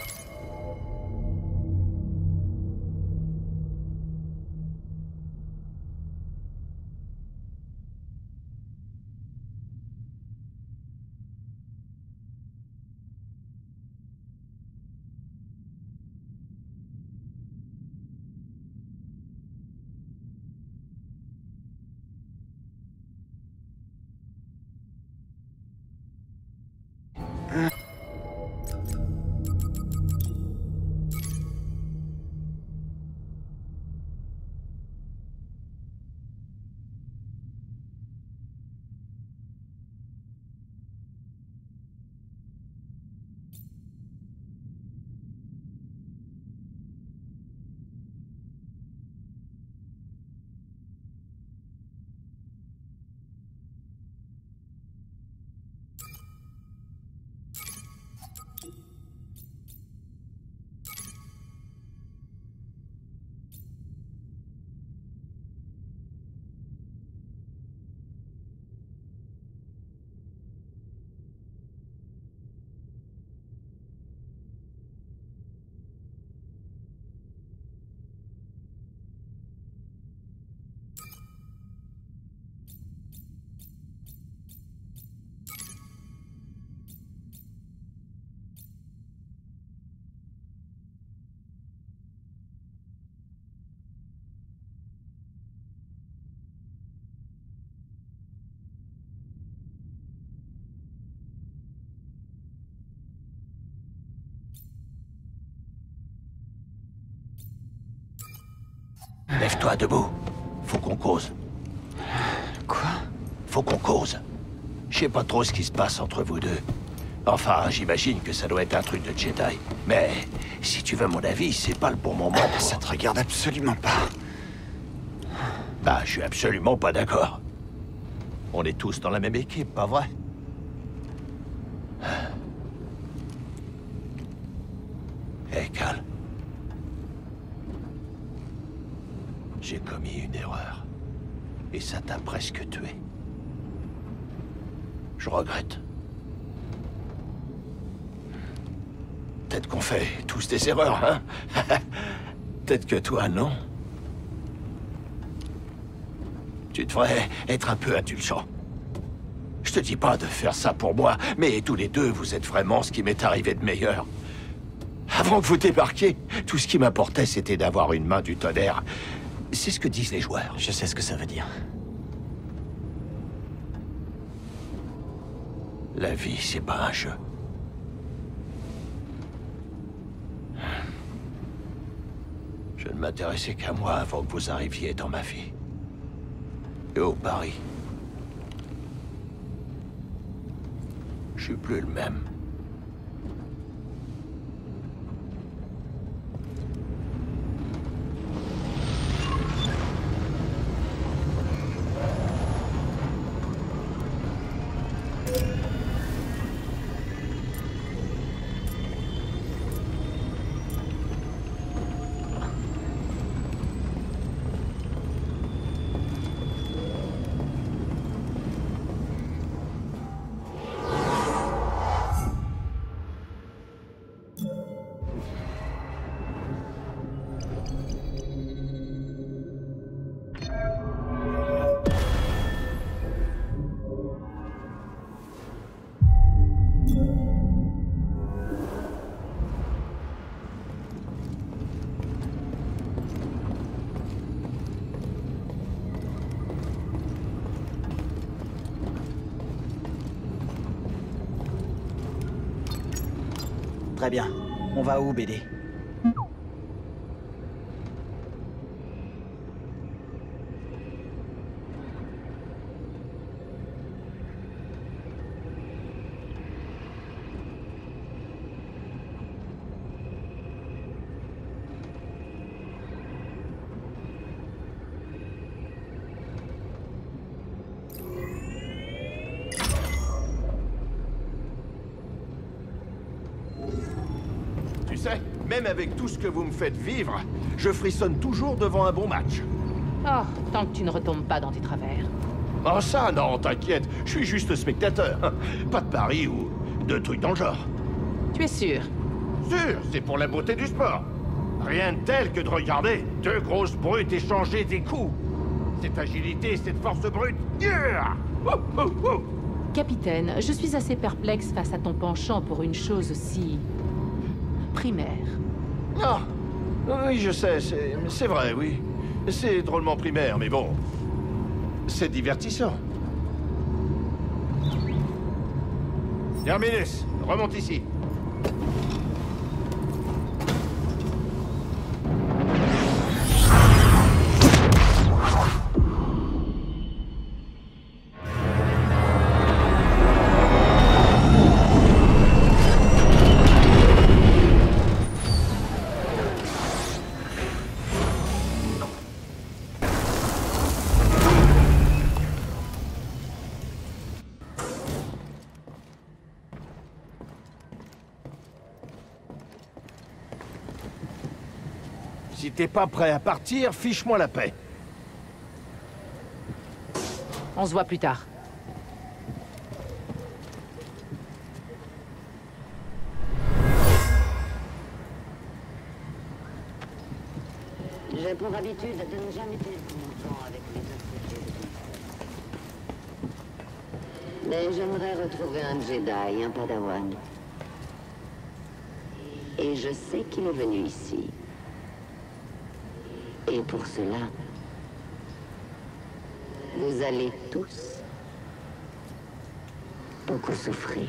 Lève-toi debout. Faut qu'on cause. Quoi? Faut qu'on cause. Je sais pas trop ce qui se passe entre vous deux. Enfin, j'imagine que ça doit être un truc de Jedi. Mais si tu veux mon avis, c'est pas le bon moment pour... Ça te regarde absolument pas. Bah, je suis absolument pas d'accord. On est tous dans la même équipe, pas vrai? Hé, Cal. J'ai commis une erreur. Et ça t'a presque tué. Je regrette. Peut-être qu'on fait tous des erreurs, hein? Peut-être que toi, non. Tu devrais être un peu indulgent. Je te dis pas de faire ça pour moi, mais tous les deux, vous êtes vraiment ce qui m'est arrivé de meilleur. Avant que vous débarquiez, tout ce qui m'importait, c'était d'avoir une main du tonnerre. C'est ce que disent les joueurs. Je sais ce que ça veut dire. La vie, c'est pas un jeu. Je ne m'intéressais qu'à moi avant que vous arriviez dans ma vie. Et au Paris. Je suis plus le même. Très bien. On va où, BD? Tu sais, même avec tout ce que vous me faites vivre, je frissonne toujours devant un bon match. Oh, tant que tu ne retombes pas dans tes travers. Oh ça, non, t'inquiète, je suis juste spectateur. Pas de pari ou de trucs dans le genre. Tu es sûr? Sûr, c'est pour la beauté du sport. Rien de tel que de regarder deux grosses brutes échanger des coups. Cette agilité, cette force brute. Yeah! Capitaine, je suis assez perplexe face à ton penchant pour une chose aussi... primaire. Ah, oui, je sais, c'est vrai, oui. C'est drôlement primaire, mais bon... c'est divertissant. Terminus, remonte ici. Si t'es pas prêt à partir, fiche-moi la paix. On se voit plus tard. J'ai pour habitude de ne jamais perdre mon temps avec les autres Jedi. Mais j'aimerais retrouver un Jedi, un Padawan. Et je sais qu'il est venu ici. Et pour cela, vous allez tous beaucoup souffrir.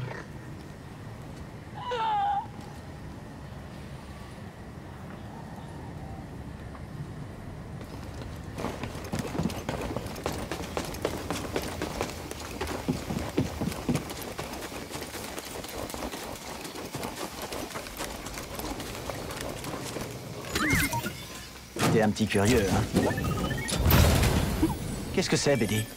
T'es un petit curieux, hein? Qu'est-ce que c'est, BD?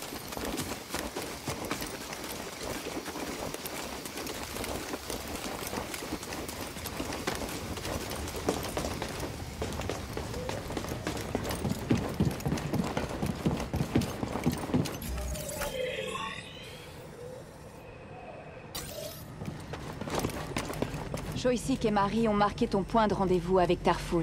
Shoisik et Marie ont marqué ton point de rendez-vous avec Tarful.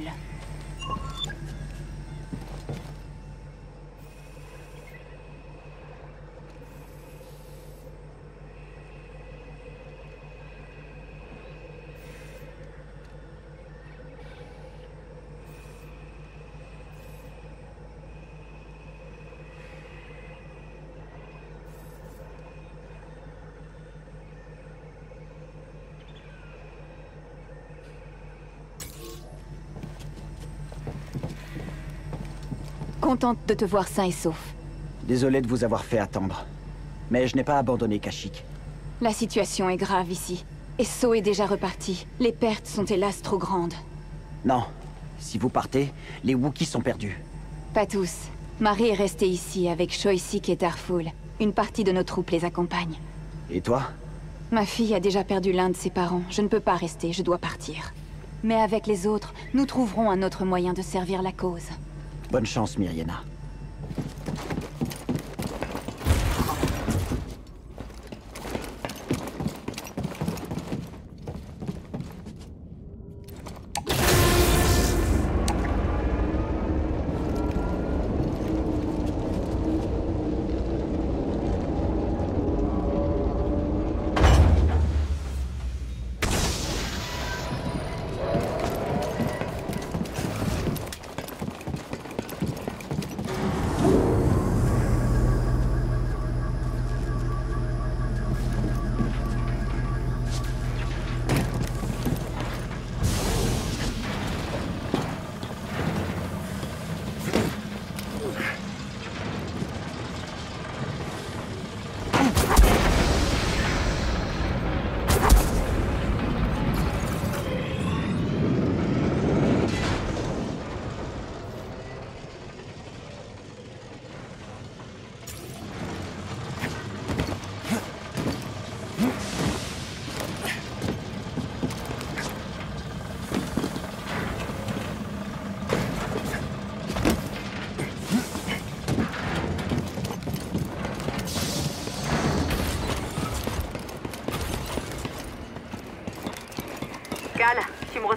Contente de te voir sain et sauf. Désolé de vous avoir fait attendre. Mais je n'ai pas abandonné Kashyyyk. La situation est grave ici. Et So est déjà reparti. Les pertes sont hélas trop grandes. Non. Si vous partez, les Wookiees sont perdus. Pas tous. Marie est restée ici avec Shoisik et Tarful. Une partie de nos troupes les accompagne. Et toi? Ma fille a déjà perdu l'un de ses parents. Je ne peux pas rester, je dois partir. Mais avec les autres, nous trouverons un autre moyen de servir la cause. Bonne chance, Myriena.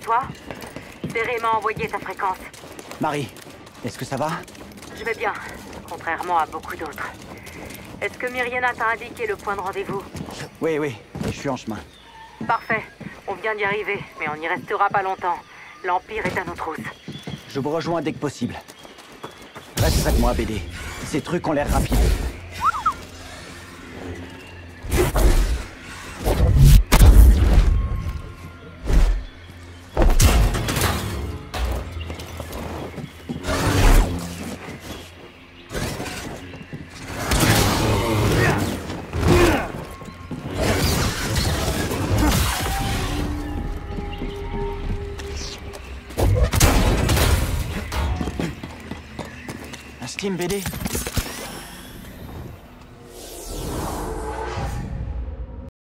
toi? Céré m'a envoyé ta fréquence. Marie, est-ce que ça va? Je vais bien, contrairement à beaucoup d'autres. Est-ce que Myriana t'a indiqué le point de rendez-vous? Oui, je suis en chemin. Parfait. On vient d'y arriver, mais on n'y restera pas longtemps. L'Empire est à nos trousses. Je vous rejoins dès que possible. Reste près de moi, BD. Ces trucs ont l'air rapides. Steam, BD.